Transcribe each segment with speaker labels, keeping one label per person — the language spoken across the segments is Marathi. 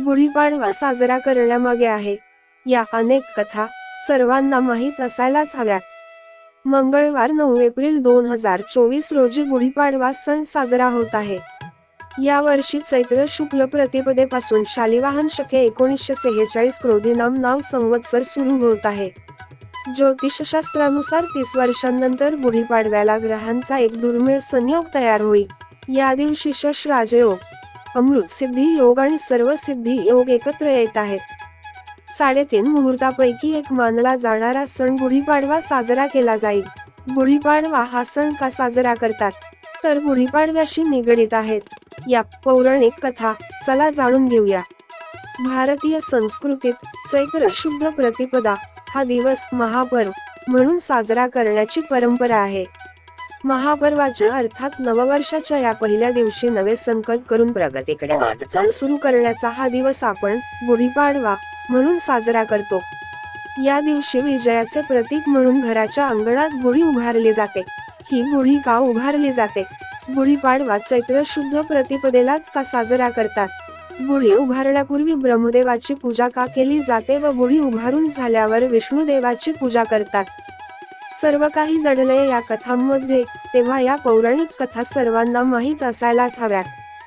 Speaker 1: गुढीपाडवा साजरा करण्यामागे आहे या अनेक कथा सर्वांना माहीत असायलाच हव्यात। मंगळवार 9 एप्रिल 2024 रोजी गुढीपाडवा सण साजरा होत आहे। या वर्षी चैत्र शुक्ल प्रतिपदेपासून शालिवाहन शके 1946 क्रोधीनाम नाव संवत्सर सुरू होत आहे। ज्योतिषशास्त्रानुसार 30 वर्षांनंतर गुढीपाडव्याला ग्रहांचा एक दुर्मिळ संयोग तयार होईल। या दिवशी शश राजयोग, अमृत सिद्धी योग आणि सर्व सिद्धी योग एकत्र येत आहेत। 3.5 मुहूर्तापैकी एक मानला जाणारा सण गुढीपाडवा साजरा केला जाईल। गुढीपाडवा हा सण का साजरा करतात, तर गुढीपाडव्याशी निगडित आहेत या पौराणिक कथा चला जाणून घेऊया। भारतीय संस्कृतीत चैत्र शुद्ध प्रतिपदा हा दिवस महापर्व म्हणून साजरा करण्याची परंपरा आहे। महापर्वाच्या अर्थात नववर्षाच्या या पहिल्या दिवशी नवे संकल्प करून प्रगतीकडे वाटचाल सुरू करण्याचा हा दिवस आपण गुढीपाडवा म्हणून साजरा करतो। या दिवशी विजयाचे प्रतीक म्हणून घराच्या अंगणात गुढी उभारली जाते। ही गुढी का उभारली जाते? गुढीपाडवा चैत्र शुद्ध प्रतिपदेलाच का साजरा करतात? गुढी उभारण्यापूर्वी ब्रह्मदेवाची पूजा का केली जाते व गुढी उभारून झाल्यावर विष्णुदेवाची पूजा करतात? सर्व काही दडलंय या कथांमध्ये, तेव्हा या पौराणिक कथा सर्वांना माहीत असायलाच हव्यात।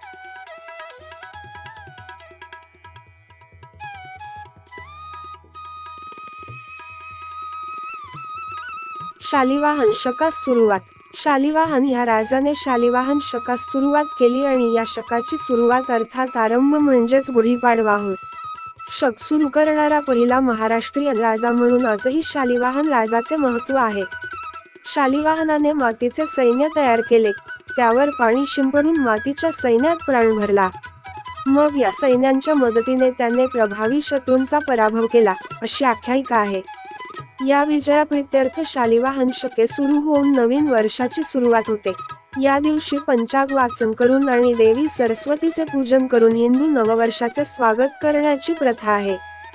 Speaker 1: शालिवाहन शकास सुरुवात। शालिवाहन या राजाने शालिवाहन शकास सुरुवात केली आणि या शकाची सुरुवात अर्थात आरंभ म्हणजेच गुढीपाडवा होय। शक सुरू करणारा पहिला महाराष्ट्रीयन राजा म्हणून आजही शालिवाहन राजाचे महत्त्व आहे। शालिवाहनाने मातीचे सैन्य तयार केले, त्यावर पाणी शिंपडून मातीच्या सैन्यात प्राण भरला। मग या सैन्यांच्या मदतीने त्याने प्रभावी शत्रूंचा पराभव केला, अशी आख्यायिका आहे। या विजयाप्रीत्यर्थ शालिवाहन शके सुरू होऊन नवीन वर्षाची सुरुवात होते। या दिवशी पंचांग वाचन करून आणि देवी सरस्वतीचे पूजन करून हिंदू नववर्षाचे स्वागत करण्याची प्रथा आहे।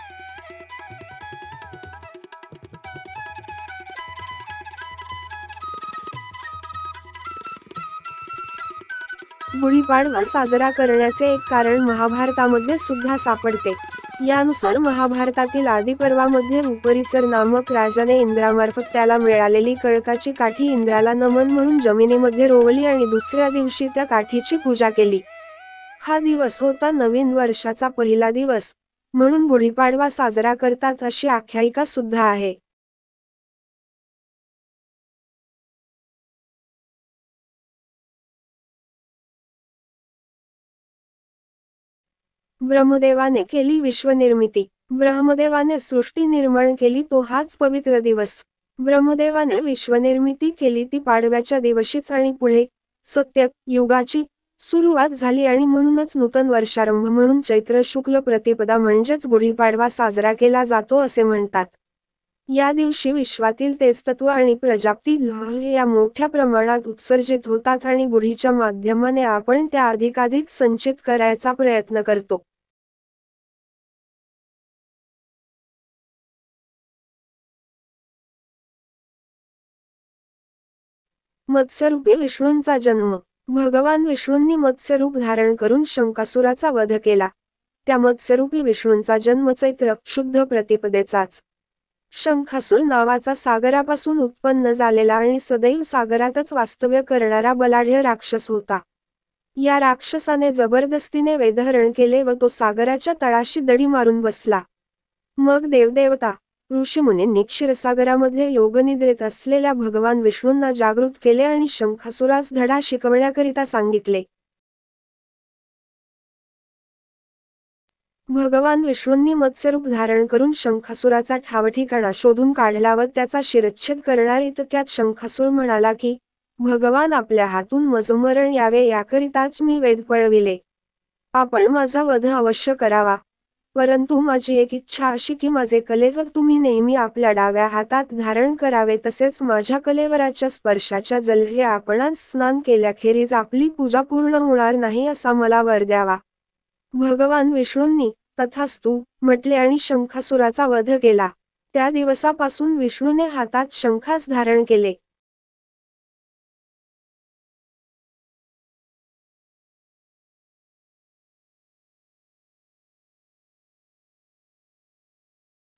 Speaker 1: गुढीपाडवा साजरा करण्याचे एक कारण महाभारतामध्ये सुद्धा सापडते। यानुसार महाभारतातील आदिपर्वामध्ये उपरिचर नामक राजाने इंद्रामार्फत त्याला मिळालेली कळकाची काठी इंद्राला नमन म्हणून जमिनीमध्ये रोवली आणि दुसऱ्या दिवशी त्या काठीची पूजा केली। हा दिवस होता नवीन वर्षाचा पहिला दिवस, म्हणून गुढीपाडवा साजरा करतात अशी आख्यायिका सुद्धा आहे। ब्रह्मदेवाने केली विश्वनिर्मिती। ब्रह्मदेवाने सृष्टी निर्माण केली तो हाच पवित्र दिवस। ब्रह्मदेवाने विश्वनिर्मिती केली ती पाडव्याच्या दिवशीच आणि पुढे सत्य युगाची सुरुवात झाली आणि म्हणूनच नूतन वर्षारंभ म्हणून चैत्र शुक्ल प्रतिपदा म्हणजेच गुढीपाडवा साजरा केला जातो असे म्हणतात। या दिवशी विश्वातील तेजतत्व आणि प्रजापती या मोठ्या प्रमाणात उत्सर्जित होतात आणि गुढीच्या माध्यमाने आपण त्या अधिकाधिक संचित करायचा प्रयत्न करतो। मत्स्यरूपी विष्णूंचा जन्म। भगवान विष्णूंनी मत्स्यरूप धारण करून शंकासुराचा वध केला। त्या मत्स्यरूपी विष्णूंचा जन्म चैत्र शुद्ध प्रतिपदेचाच। शंखासूर नावाचा सागरापासून उत्पन्न झालेला आणि सदैव सागरातच वास्तव्य करणारा बलाढ्य राक्षस होता। या राक्षसाने जबरदस्तीने वेदहरण केले व तो सागराच्या तळाशी दडी मारून बसला। मग देवदेवता ऋषीमुनींनी क्षीरसागरामध्ये योगनिद्रेत असलेल्या भगवान विष्णूंना जागृत केले आणि शंखासुरास धडा शिकवण्याकरिता सांगितले। भगवान विष्णूंनी मत्स्यरूप धारण करून शंखासुराचा ठावठिकाणा शोधून काढला व त्याचा शिरच्छेद करणार इतक्यात शंखासूर म्हणाला की, भगवान आपल्या हातून मज मरण यावे याकरिताच मी वेद पळविले। आपण माझा वध अवश्य करावा, परंतु माझी एक इच्छा अशी की माझे कलेवर तुम्ही नेहमी आपल्या डाव्या हातात धारण करावे, तसेच माझ्या कलेवराच्या स्पर्शाच्या जलहे आपणास स्नान केल्याखेरीज आपली पूजा पूर्ण होणार नाही असा मला वर द्यावा। भगवान विष्णूंनी तथास्तु म्हटले आणि शंखासुराचा वध केला। त्या दिवसापासून विष्णूने हातात शंखास धारण केले।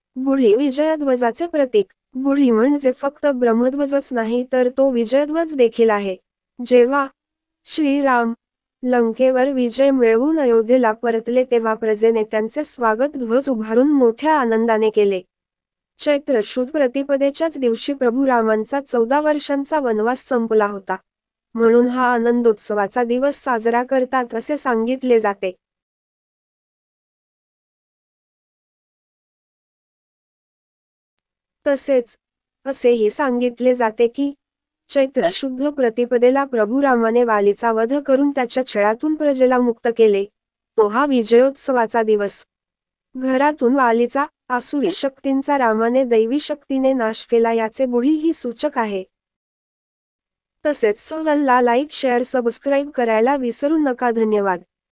Speaker 1: गुढी विजयध्वजाचे प्रतीक. गुढी म्हणजे फक्त ब्रह्मध्वजच नाही तर तो विजयध्वज देखील आहे. जेव्हा श्रीराम लंकेवर विजय मिळवून अयोध्येला परतले तेव्हा प्रजेने त्यांचे स्वागत ध्वज उभारून मोठ्या आनंदाने केले. चैत्र शुद्ध प्रतिपदेच्याच दिवशी प्रभू रामांचा 14 वर्षांचा वनवास संपला होता. म्हणून हा आनंदोत्सवाचा दिवस साजरा करतात असे सांगितले जाते. तसेच असेही सांगितले जाते की चैत्र शुद्ध प्रतिपदेला प्रभू रामाने वालीचा वध करून त्याच्या छळातून प्रजेला मुक्त केले. तो हा विजयोत्सवाचा दिवस. घरातून वालीचा आसुरी शक्तींचा रामाने दैवी शक्तीने नाश केला याचे गुढी ही सूचक आहे. तसेच चॅनलला लाईक शेअर सबस्क्राईब करायला विसरू नका. धन्यवाद.